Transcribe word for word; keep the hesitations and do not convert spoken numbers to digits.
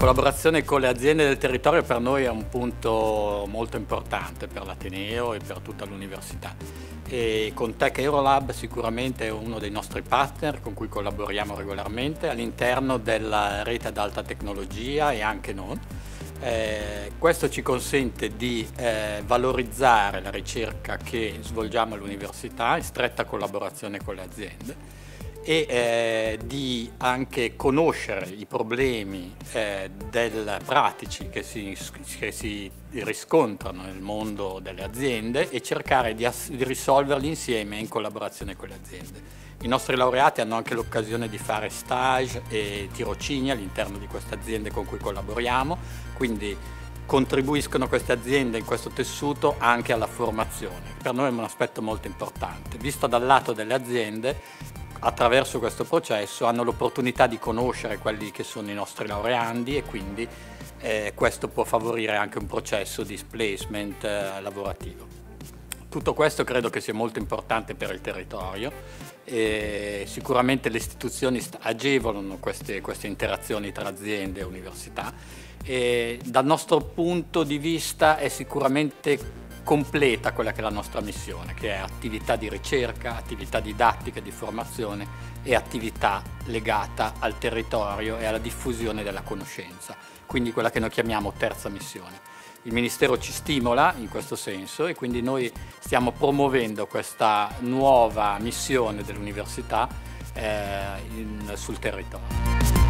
collaborazione con le aziende del territorio per noi è un punto molto importante per l'Ateneo e per tutta l'università. E con Tech Eurolab sicuramente è uno dei nostri partner con cui collaboriamo regolarmente all'interno della rete ad alta tecnologia e anche non. Eh, questo ci consente di eh, valorizzare la ricerca che svolgiamo all'università in stretta collaborazione con le aziende e eh, di anche conoscere i problemi eh, del, pratici che si, che si riscontrano nel mondo delle aziende e cercare di, di risolverli insieme in collaborazione con le aziende. I nostri laureati hanno anche l'occasione di fare stage e tirocini all'interno di queste aziende con cui collaboriamo, quindi contribuiscono queste aziende in questo tessuto anche alla formazione. Per noi è un aspetto molto importante. Visto dal lato delle aziende, attraverso questo processo hanno l'opportunità di conoscere quelli che sono i nostri laureandi e quindi eh, questo può favorire anche un processo di placement eh, lavorativo. Tutto questo credo che sia molto importante per il territorio e sicuramente le istituzioni agevolano queste, queste interazioni tra aziende e università e dal nostro punto di vista è sicuramente completa quella che è la nostra missione, che è attività di ricerca, attività didattica e di formazione e attività legata al territorio e alla diffusione della conoscenza, quindi quella che noi chiamiamo terza missione. Il Ministero ci stimola in questo senso e quindi noi stiamo promuovendo questa nuova missione dell'università eh, sul territorio.